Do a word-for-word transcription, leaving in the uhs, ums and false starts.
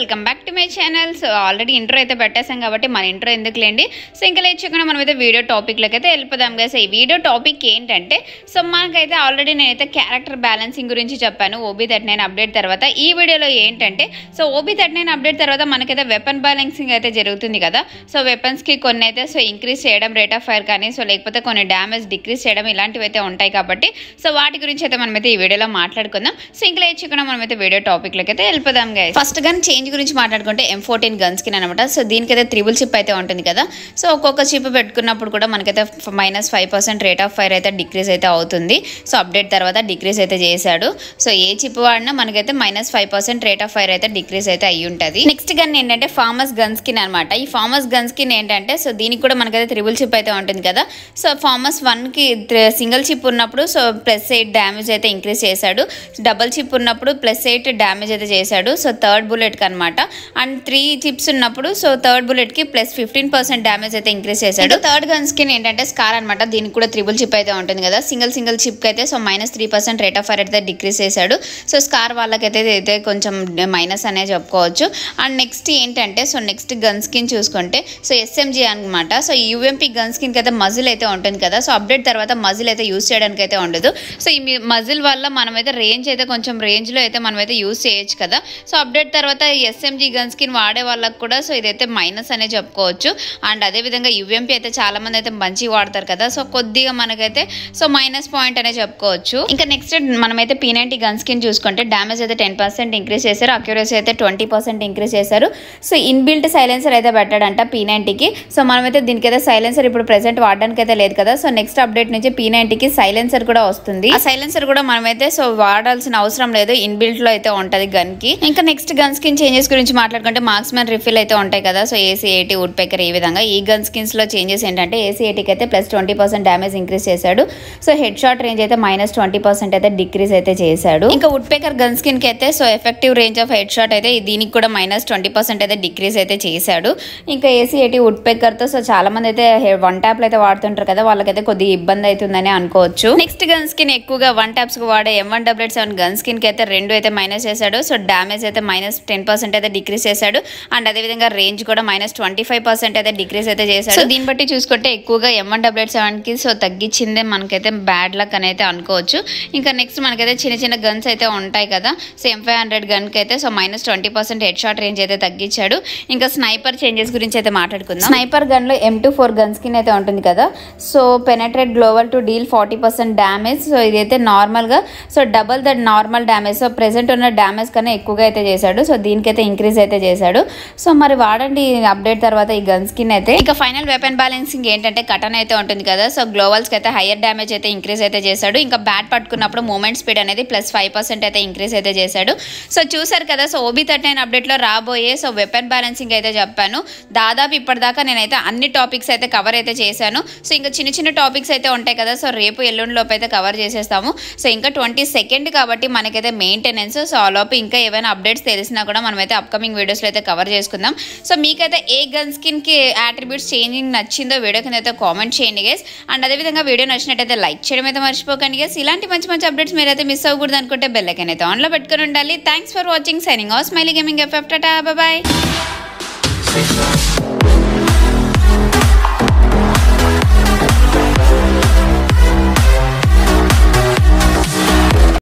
Welcome back to my channel. So already intro అయితే పెట్టేసాం కాబట్టి మన ఇంట్రో ఎందుకులేండి. సో ఇంకా లేచకుండా మనమైతే వీడియో టాపిక్లోకి అయితే వెళ్ళిపోదాం కదా. సో ఈ వీడియో టాపిక్ ఏంటంటే సో మనకైతే ఆల్రెడీ నేనైతే క్యారెక్టర్ బ్యాలెన్సింగ్ గురించి చెప్పాను ఓబీ థర్టీ నైన్ అప్డేట్ తర్వాత. ఈ వీడియోలో ఏంటంటే so OB thirty nine update తర్వాత మనకైతే వెపన్ బ్యాలెన్సింగ్ అయితే జరుగుతుంది కదా. సో వెపన్స్కి కొన్ని అయితే సో ఇంక్రీజ్ చేయడం రేట్ ఆఫ్ ఫైర్ కానీ సో లేకపోతే కొన్ని డ్యామేజ్ డిక్రీజ్ చేయడం ఇలాంటివి అయితే ఉంటాయి కాబట్టి సో వాటి గురించి అయితే మనమైతే ఈ వీడియోలో మాట్లాడుకుందాం. సో ఇంకా లేచకుండా మనమైతే వీడియో టాపిక్లోకి అయితే వెళ్ళిపోదాం గైస్. ఫస్ట్ గన్ చేంజ్ గురించి మాట్లాడుకుంటే ఎం ఫోర్టీన్ గన్ స్కిన్ అనమాట. సో దీనికైతే త్రిబుల్ చిప్ అయితే ఉంటుంది కదా. సో ఒక్కొక్క చిప్ పెట్టుకున్నప్పుడు కూడా మనకైతే minus five percent rate of fire అయితే డిక్రీజ్ అయితే అవుతుంది. సో అప్డేట్ తర్వాత డిక్రీజ్ అయితే చేశాడు. సో ఏ చిప్ వాడినా మనకైతే minus five percent rate of fire అయితే డిక్రీజ్ అయితే అయ్యి ఉంటుంది. నెక్స్ట్ గన్ ఏంటంటే ఫార్మస్ గన్ స్కిన్ అనమాట. ఈ ఫార్మస్ గన్ స్కిన్ ఏంటంటే సో దీనికి కూడా మనకైతే త్రిబుల్ చిప్ అయితే ఉంటుంది కదా. సో ఫార్మస్ వన్ కి సింగిల్ చిప్ ఉన్నప్పుడు సో ప్లస్ ఎయిట్ డ్యామేజ్ అయితే ఇంక్రీజ్ చేశాడు. డబల్ చిప్ ఉన్నప్పుడు ప్లస్ ఎయిట్ డ్యామేజ్ అయితే చేశాడు. సో థర్డ్ బుల్లెట్ కి అనమాట. అండ్ త్రీ చిప్స్ ఉన్నప్పుడు సో థర్డ్ బుల్లెట్ కి ప్లస్ ఫిఫ్టీన్ పర్సెంట్ డ్యామేజ్ అయితే ఇంక్రీజ్ చేశాడు. థర్డ్ గన్ స్కిన్ ఏంటంటే స్కార్ అనమాట. దీనికి కూడా త్రిబుల్ చిప్ అయితే ఉంటుంది కదా. సింగిల్ సింగిల్ చిప్ కి అయితే so minus three percent rate of fire అయితే డిక్రీజ్ చేశాడు. సో స్కార్ వాళ్ళకైతే అయితే కొంచెం మైనస్ అనే చెప్పుకోవచ్చు. అండ్ నెక్స్ట్ ఏంటంటే సో నెక్స్ట్ గన్ స్కిన్ చూసుకుంటే సో ఎస్ఎంజీ అనమాట. సో యూఎంపీ గన్ స్కిన్ కి అయితే మజిల్ అయితే ఉంటుంది కదా. సో అప్డేట్ తర్వాత మజిల్ అయితే యూజ్ చేయడానికి అయితే ఉండదు. సో ఈ మజిల్ వల్ల మనమైతే రేంజ్ అయితే కొంచెం రేంజ్ లో అయితే మనమైతే యూజ్ చేయొచ్చు కదా. సో అప్డేట్ తర్వాత ఎస్ఎంజీ గన్ స్కిన్ వాడే వాళ్ళకి కూడా సో ఇదైతే మైనస్ అనే చెప్పుకోవచ్చు. అండ్ అదే విధంగా యూఎంపీ అయితే చాలా మంది అయితే మంచిగా వాడతారు కదా. సో కొద్దిగా మనకైతే సో మైనస్ పాయింట్ అనే చెప్పుకోవచ్చు. ఇంకా నెక్స్ట్ మనమైతే పీ నైన్టీ గన్ స్కిన్ చూసుకుంటే డ్యామేజ్ అయితే టెన్ పర్సెంట్ ఇంక్రీజ్ చేశారు. అక్యురసీ అయితే ట్వంటీ పర్సెంట్ ఇంక్రీజ్ చేశారు. సో ఇన్బిల్ట్ సైలెన్సర్ అయితే పెట్టాడంట పీ నైన్టీకి. సో మనమైతే దీనికైతే సైలెన్సర్ ఇప్పుడు ప్రెసెంట్ వాడడానికి అయితే లేదు కదా. సో నెక్స్ట్ అప్డేట్ నుంచి పీ నైన్టీకి సైలెన్సర్ కూడా వస్తుంది. ఆ సైలెన్సర్ కూడా మనమైతే సో వాడాల్సిన అవసరం లేదు. ఇన్బిల్ట్ లో అయితే ఉంటది గన్ కి. ఇంకా నెక్స్ట్ గన్ స్కిన్ చేంజెస్ గురించి మాట్లాడుకుంటే మార్క్స్మెన్ రిఫిల్ అయితే ఉంటాయి కదా. So AC eighty woodpecker ఈ విధంగా ఈ గన్ స్కిన్స్ లో చేంజెస్ ఏంటంటే ఏసీ ఎయిటీకి అయితే plus twenty percent damage increase చేశాడు. సో హెడ్ షాట్ రేంజ్ అయితే మైనస్ ట్వంటీ పర్సెంట్ అయితే డిక్రీజ్ అయితే చేశాడు. ఇంకా వుడ్ పెకర్ గన్ స్కిన్ కి అయితే so effective range of head shot అయితే దీనికి కూడా మైనస్ ట్వంటీ పర్సెంట్ అయితే డిక్రీజ్ అయితే చేశాడు. ఇంకా ఏసీ ఎయిటీ వుడ్ పెకర్ తో సో చాలా మంది అయితే వన్ ట్యాప్ అయితే వాడుతుంటారు కదా. వాళ్ళకైతే కొద్దిగా ఇబ్బంది అవుతుందని అనుకోవచ్చు. నెక్స్ట్ గన్ స్కిన్ ఎక్కువగా వన్ ట్యాప్స్ కు వాడే M one double seven gun skin కి అయితే రెండు అయితే మైనస్ చేశాడు. సో డ్యామేజ్ అయితే మైనస్ టెన్ పర్సెంట్ అయితే డిక్రీజ్ చేశాడు. అండ్ అదేవిధంగా రేంజ్ కూడా మైనస్ ట్వంటీ ఫైవ్ పర్సెంట్ అయితే డిక్రీజ్ అయితే చేశాడు. సో దీన్ని బట్టి చూసుకుంటే ఎక్కువగా ఎం వన్ డబల్ సెవెన్ కి సో తగ్గించిందే మనకైతే బ్యాడ్ లక్ అని అయితే అనుకోవచ్చు. ఇంకా నెక్స్ట్ మనకైతే చిన్న చిన్న గన్స్ అయితే ఉంటాయి కదా. So M five hundred gun కి అయితే so minus twenty percent head shot range అయితే తగ్గించాడు. ఇంకా స్నైపర్ చేంజెస్ గురించి అయితే మాట్లాడుకుందాం. స్నైపర్ గన్ లో M two four gun skin అయితే ఉంటుంది కదా. So penetrate gloo wall to deal forty percent damage. So ఇదైతే నార్మల్ గా so double the normal damage. So present ఉన్న డ్యామేజ్ కన్నా ఎక్కువగా అయితే చేశాడు. సో దీనికైతే ఇంక్రీజ్ అయితే చేశాడు. సో మరి వాడండి అప్డేట్ తర్వాత ఈ గన్ స్కిన్ అయితే. ఇక ఫైనల్ వెపన్ బ్యాలెన్సింగ్ ఏంటంటే కటన్ అయితే ఉంటుంది కదా. సో గ్లోవల్స్ కి అయితే హైయర్ డ్యామేజ్ అయితే ఇంక్రీజ్ అయితే చేశాడు. ఇంకా బ్యాట్ పట్టుకున్నప్పుడు మూమెంట్ స్పీడ్ అనేది ప్లస్ ఫైవ్ పర్సెంట్ అయితే ఇంక్రీజ్ అయితే చేశాడు. సో చూసారు కదా. So OB thirty nine update లో రాబోయే సో వెపన్ బ్యాలెన్సింగ్ అయితే చెప్పాను. దాదాపు ఇప్పటిదాకా నేనైతే అన్ని టాపిక్స్ అయితే కవర్ అయితే చేశాను. సో ఇంకా చిన్న చిన్న టాపిక్స్ అయితే ఉంటాయి కదా. సో రేపు ఎల్లుండి లోపు అయితే కవర్ చేసేస్తాము. సో ఇంకా ట్వంటీ సెకండ్ కాబట్టి మనకైతే మెయింటెనెన్స్. సో ఆ లోపు ఇంకా ఏమైనా అప్డేట్స్ తెలిసినా కూడా మనమైతే అప్కమింగ్ వీడియోస్ లో అయితే కవర్ చేసుకుందాం. సో మీకైతే ఏ గన్ స్కిన్ కి అట్రిబ్యూట్స్ చేంజింగ్ నచ్చిందో వీడియో కింద అయితే కామెంట్ చేయండి గైస్. అండ్ అదేవిధంగా వీడియో నచ్చినట్టయితే లైక్ చేయడం అయితే మర్చిపోకండి గైస్. ఇలాంటి మంచి మంచి అప్డేట్స్ మీరైతే మిస్ అవ్వకూడదు అనుకుంటే బెల్ ఐకాన్ అయితే ఆన్ లో పెట్టుకుని ఉండాలి. Thanks for watching. Signing off Smiley Gaming F F tata bye by.